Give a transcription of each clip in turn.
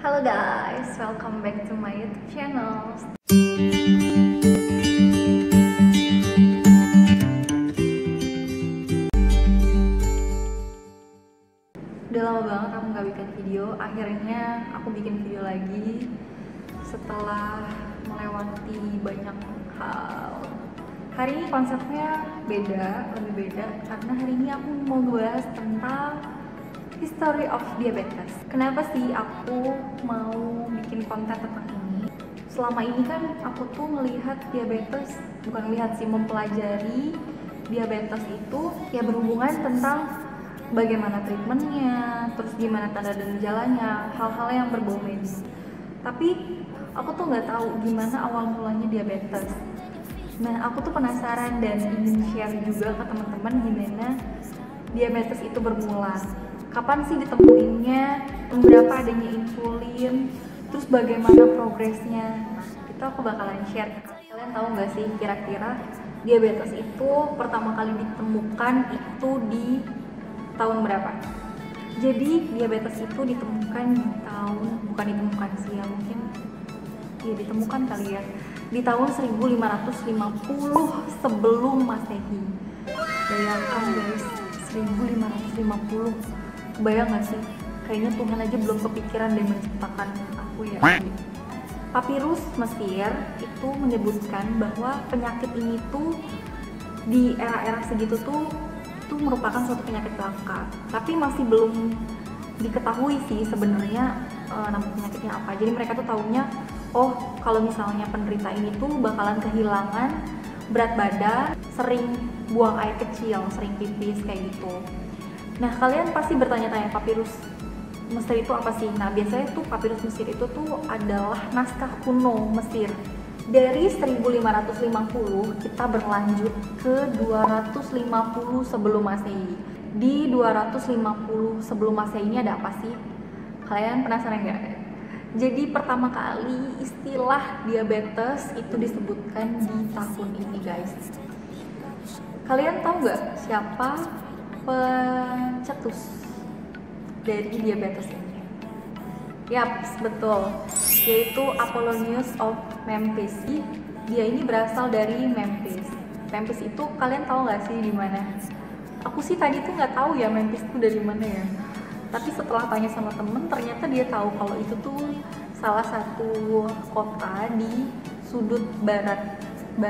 Halo guys, welcome back to my YouTube channel. Udah lama banget aku nggak bikin video. Akhirnya aku bikin video lagi setelah melewati banyak hal. Hari ini konsepnya lebih beda karena hari ini aku mau bahas tentang history of diabetes. Kenapa sih aku mau bikin konten tentang ini? Selama ini kan aku tuh melihat diabetes, bukan melihat sih, mempelajari diabetes itu ya berhubungan tentang bagaimana treatmentnya, terus gimana tanda dan gejalanya, hal-hal yang berbau medis. Tapi aku tuh nggak tahu gimana awal mulanya diabetes. Nah, aku tuh penasaran dan ingin share juga ke teman-teman gimana diabetes itu bermula. Kapan sih ditemuinnya, berapa adanya insulin, terus bagaimana progresnya. Nah, itu aku bakalan share. Kalian tahu nggak sih kira-kira diabetes itu pertama kali ditemukan itu di tahun berapa? Jadi diabetes itu ditemukan di tahun, bukan ditemukan sih ya, mungkin ya ditemukan kali ya, di tahun 1550 sebelum Masehi. Bayangkan guys, 1550. Kebayang gak sih? Kayaknya Tuhan aja belum kepikiran deh menciptakan aku ya. Papirus Mesir itu menyebutkan bahwa penyakit ini tuh di era-era segitu tuh merupakan suatu penyakit langka. Tapi masih belum diketahui sih sebenarnya nama penyakitnya apa. Jadi mereka tuh taunya, oh kalau misalnya penderita ini tuh bakalan kehilangan berat badan, sering buang air kecil, sering pipis kayak gitu. Nah, kalian pasti bertanya-tanya papirus Mesir itu apa sih? Nah, biasanya tuh papirus Mesir itu tuh adalah naskah kuno Mesir. Dari 1550 kita berlanjut ke 250 sebelum Masehi. Di 250 sebelum Masehi ini ada apa sih? Kalian penasaran nggak? Jadi pertama kali istilah diabetes itu disebutkan di tahun ini guys. Kalian tahu nggak siapa pencetus dari diabetes ini? Yap, betul, yaitu Apollonius of Memphis. Dia ini berasal dari Memphis. Memphis itu kalian tahu nggak sih di mana? Aku sih tadi tuh nggak tahu ya Memphis itu dari mana ya. Tapi setelah tanya sama temen, ternyata dia tahu kalau itu tuh salah satu kota di sudut barat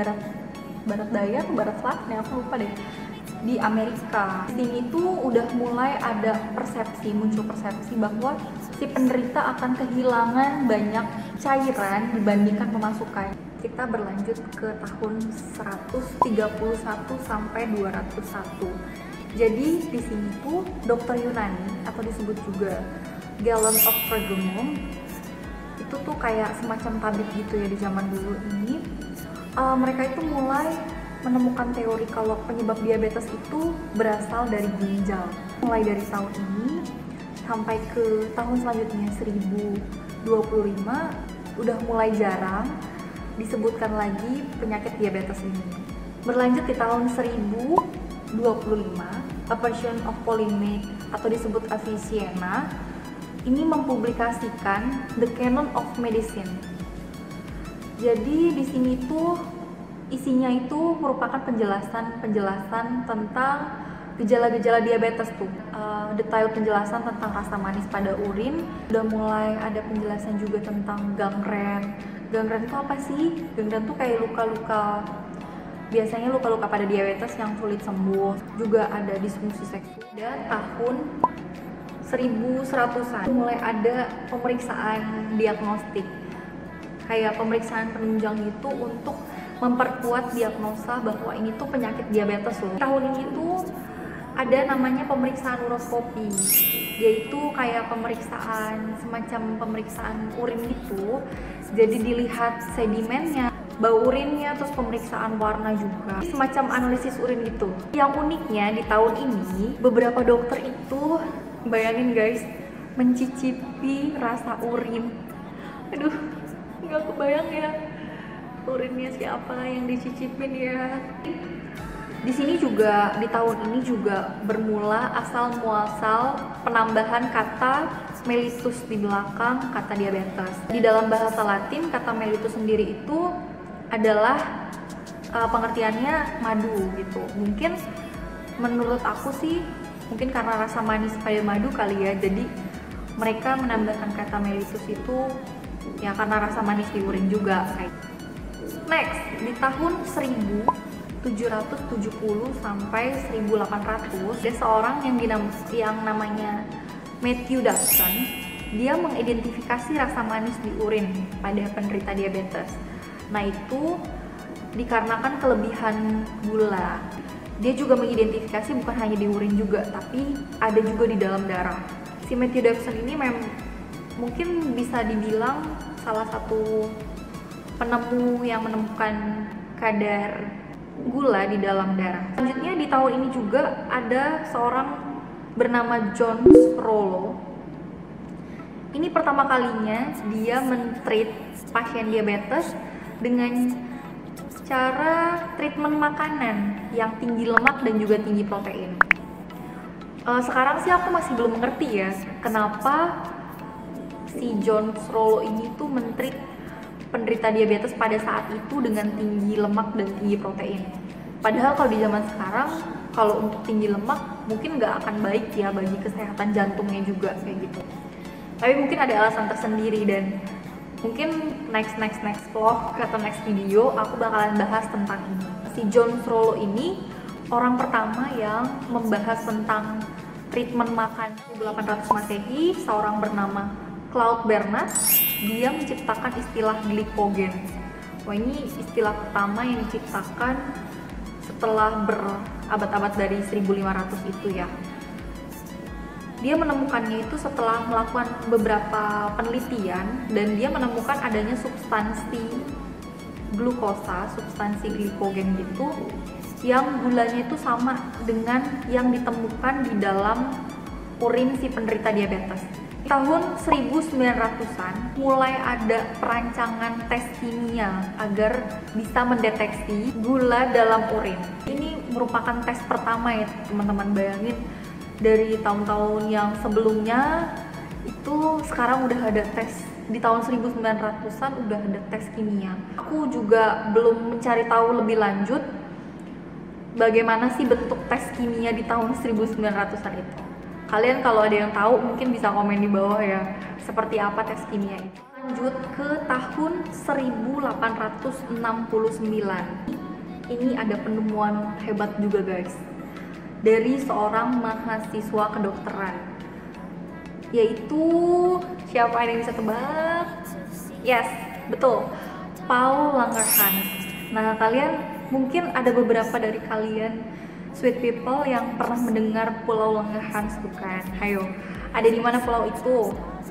daya atau barat selatan ya, aku lupa deh, di Amerika. Di sini tuh udah mulai ada muncul persepsi bahwa si penderita akan kehilangan banyak cairan dibandingkan pemasukan. Kita berlanjut ke tahun 131 sampai 201. Jadi di sini tuh dokter Yunani atau disebut juga Galen of Pergamum itu tuh kayak semacam tabib gitu ya di zaman dulu ini. Mereka itu mulai menemukan teori kalau penyebab diabetes itu berasal dari ginjal. Mulai dari tahun ini sampai ke tahun selanjutnya 1025 udah mulai jarang disebutkan lagi penyakit diabetes ini. Berlanjut di tahun 1025, A Version of Polymath atau disebut Avicenna ini mempublikasikan The Canon of Medicine. Jadi di sini tuh isinya itu merupakan penjelasan tentang gejala-gejala diabetes tuh, detail penjelasan tentang rasa manis pada urin. Udah mulai ada penjelasan juga tentang gangren. Gangren itu apa sih? Gangren tuh kayak luka-luka, biasanya luka-luka pada diabetes yang sulit sembuh. Juga ada disfungsi seksual. Dan tahun 1100-an mulai ada pemeriksaan diagnostik, kayak pemeriksaan penunjang gitu untuk memperkuat diagnosa bahwa ini tuh penyakit diabetes loh. Tahun ini tuh ada namanya pemeriksaan uroskopi, yaitu kayak semacam pemeriksaan urin gitu. Jadi dilihat sedimennya, bau urinnya, terus pemeriksaan warna juga, semacam analisis urin gitu. Yang uniknya di tahun ini beberapa dokter itu, bayangin guys, mencicipi rasa urin. Aduh, nggak kebayang ya urinnya siapa yang dicicipin ya. Di sini juga, di tahun ini juga bermula asal muasal penambahan kata mellitus di belakang kata diabetes. Di dalam bahasa Latin, kata mellitus sendiri itu adalah pengertiannya madu gitu. Mungkin menurut aku sih, mungkin karena rasa manis pada madu kali ya, jadi mereka menambahkan kata mellitus itu ya karena rasa manis di urin juga. Next, di tahun 1770 sampai 1800 ada seorang yang namanya Matthew Dawson. Dia mengidentifikasi rasa manis di urin pada penderita diabetes. Nah, itu dikarenakan kelebihan gula. Dia juga mengidentifikasi bukan hanya di urin juga, tapi ada juga di dalam darah. Si Matthew Dawson ini mungkin bisa dibilang salah satu penemu yang menemukan kadar gula di dalam darah. Selanjutnya di tahun ini juga ada seorang bernama John Rollo. Ini pertama kalinya dia men-treat pasien diabetes dengan cara treatment makanan yang tinggi lemak dan juga tinggi protein. Sekarang sih aku masih belum mengerti ya kenapa si John Rollo ini tuh men-treat penderita diabetes pada saat itu dengan tinggi lemak dan tinggi protein. Padahal kalau di zaman sekarang, kalau untuk tinggi lemak mungkin nggak akan baik ya bagi kesehatan jantungnya juga kayak gitu. Tapi mungkin ada alasan tersendiri, dan mungkin next vlog atau next video aku bakalan bahas tentang ini. Si John Rollo ini orang pertama yang membahas tentang treatment makan. 1800 Masehi, seorang bernama Claude Bernard, dia menciptakan istilah glikogen. Wah, ini istilah pertama yang diciptakan setelah berabad-abad dari 1500 itu ya. Dia menemukannya itu setelah melakukan beberapa penelitian, dan dia menemukan adanya substansi glukosa, substansi glikogen gitu, yang gulanya itu sama dengan yang ditemukan di dalam urin si penderita diabetes. Tahun 1900-an mulai ada perancangan tes kimia agar bisa mendeteksi gula dalam urin. Ini merupakan tes pertama ya teman-teman, bayangin dari tahun-tahun yang sebelumnya itu sekarang udah ada tes. Di tahun 1900-an udah ada tes kimia. Aku juga belum mencari tahu lebih lanjut bagaimana sih bentuk tes kimia di tahun 1900-an itu. Kalian kalau ada yang tahu mungkin bisa komen di bawah ya, seperti apa tes kimia itu. Lanjut ke tahun 1869. Ini ada penemuan hebat juga guys, dari seorang mahasiswa kedokteran, yaitu siapa yang bisa tebak? Yes, betul, Paul Langerhans. Nah, kalian mungkin ada beberapa dari kalian sweet people yang pernah mendengar Pulau Langerhans bukan? Ayo, ada di mana pulau itu?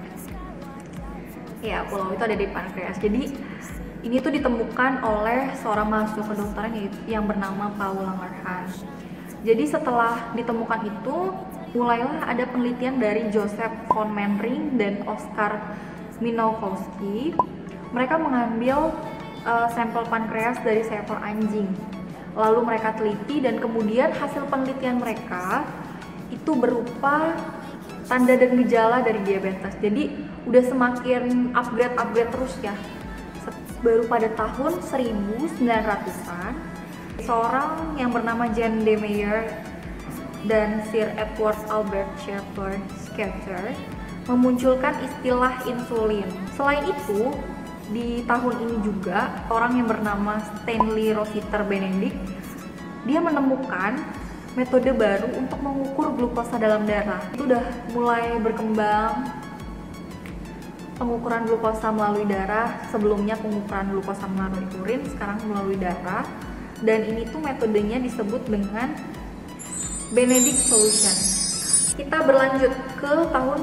Ya, pulau itu ada di pankreas. Jadi ini tuh ditemukan oleh seorang mahasiswa kedokteran yang bernama Paul Langerhans. Jadi setelah ditemukan itu, mulailah ada penelitian dari Joseph von Mannering dan Oskar Minkowski. Mereka mengambil sampel pankreas dari seekor anjing. Lalu mereka teliti, dan kemudian hasil penelitian mereka itu berupa tanda dan gejala dari diabetes. Jadi udah semakin upgrade terus ya. Baru pada tahun 1900-an, seorang yang bernama Jean de Meyer dan Sir Edward Albert Schweitzer memunculkan istilah insulin. Selain itu, di tahun ini juga orang yang bernama Stanley Rositer Benedict, dia menemukan metode baru untuk mengukur glukosa dalam darah. Itu udah mulai berkembang pengukuran glukosa melalui darah. Sebelumnya pengukuran glukosa melalui urin, sekarang melalui darah. Dan ini tuh metodenya disebut dengan Benedict Solution. Kita berlanjut ke tahun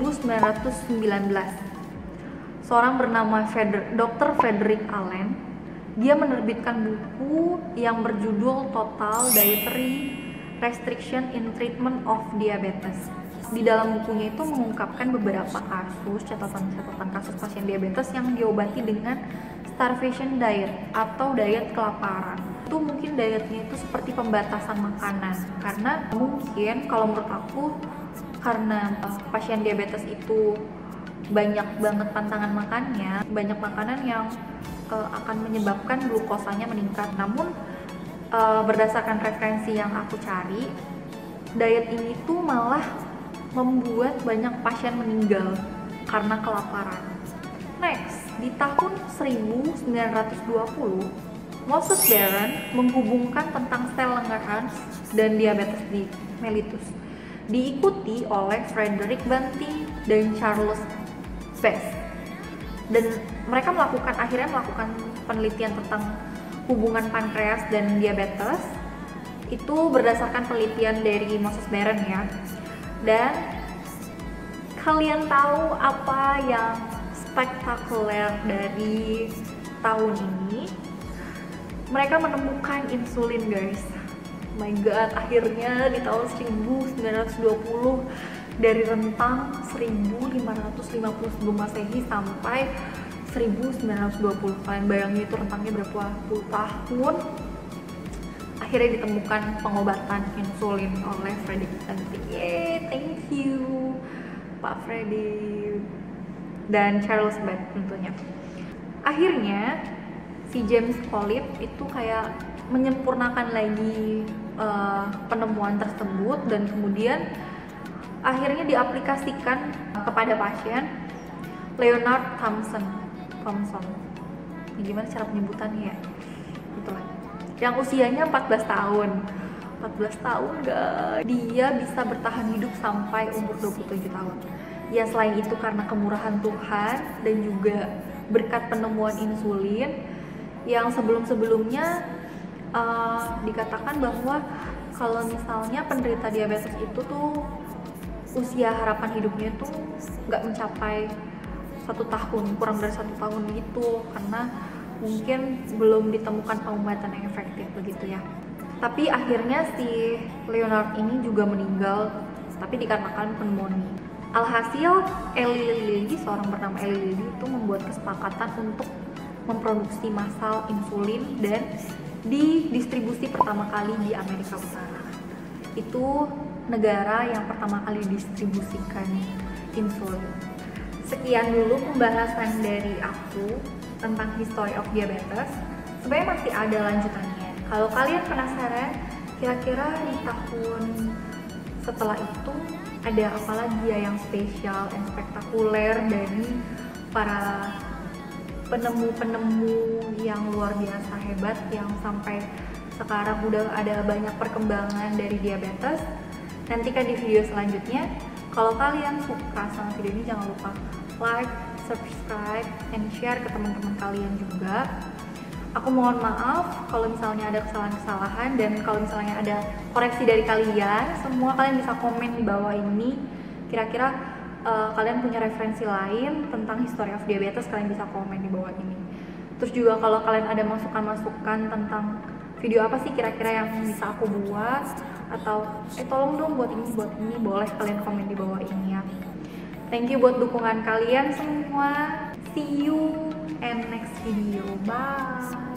1919. Seorang bernama Dr. Frederick Allen, dia menerbitkan buku yang berjudul Total Dietary Restriction in Treatment of Diabetes. Di dalam bukunya itu mengungkapkan beberapa kasus, catatan kasus pasien diabetes yang diobati dengan starvation diet atau diet kelaparan. Itu mungkin dietnya itu seperti pembatasan makanan, karena mungkin kalau menurut aku karena pasien diabetes itu banyak banget pantangan makannya, banyak makanan yang akan menyebabkan glukosanya meningkat. Namun berdasarkan referensi yang aku cari, diet ini tuh malah membuat banyak pasien meninggal karena kelaparan. Next, di tahun 1920, Moses Barron menghubungkan tentang sel Langerhans dan diabetes mellitus, diikuti oleh Frederick Banting dan Charles Best. Dan mereka akhirnya melakukan penelitian tentang hubungan pankreas dan diabetes. Itu berdasarkan penelitian dari Moses Barron ya. Dan kalian tahu apa yang spektakuler dari tahun ini? Mereka menemukan insulin, guys. Oh my god, akhirnya di tahun 1920, dari rentang 1550 sebelum Masehi sampai 1920. Kalian bayangin itu rentangnya berapa puluh tahun. Akhirnya ditemukan pengobatan insulin oleh Frederick Banting. Yeay, thank you Pak Freddy dan Charles Best tentunya. Akhirnya si James Collip itu kayak menyempurnakan lagi penemuan tersebut, dan kemudian akhirnya diaplikasikan kepada pasien Leonard Thompson. Gimana cara penyebutannya ya? Itulah. Yang usianya 14 tahun. 14 tahun guys. Dia bisa bertahan hidup sampai umur 27 tahun. Ya selain itu karena kemurahan Tuhan dan juga berkat penemuan insulin yang sebelum-sebelumnya dikatakan bahwa kalau misalnya penderita diabetes itu tuh usia harapan hidupnya tuh nggak mencapai 1 tahun, kurang dari 1 tahun gitu, karena mungkin belum ditemukan pengobatan yang efektif begitu ya. Tapi akhirnya si Leonard ini juga meninggal, tapi dikarenakan pneumonia. Alhasil Eli Lilly, seorang bernama Eli Lilly itu membuat kesepakatan untuk memproduksi massal insulin dan didistribusi pertama kali di Amerika Utara. Itu negara yang pertama kali didistribusikan insulin. Sekian dulu pembahasan dari aku tentang history of diabetes. Sebenarnya masih ada lanjutannya. Kalau kalian penasaran, kira-kira di tahun setelah itu ada apa lagi ya yang spesial dan spektakuler dari para penemu-penemu yang luar biasa hebat yang sampai sekarang udah ada banyak perkembangan dari diabetes. Nantikan di video selanjutnya. Kalau kalian suka sama video ini, jangan lupa like, subscribe, and share ke teman-teman kalian juga. Aku mohon maaf kalau misalnya ada kesalahan-kesalahan, dan kalau misalnya ada koreksi dari kalian, semua kalian bisa komen di bawah ini. Kira-kira kalian punya referensi lain tentang history of diabetes, kalian bisa komen di bawah ini. Terus juga kalau kalian ada masukan-masukan tentang video apa sih kira-kira yang bisa aku buat, atau tolong dong buat ini, boleh kalian komen di bawah ini ya. Thank you buat dukungan kalian semua. See you in next video. Bye.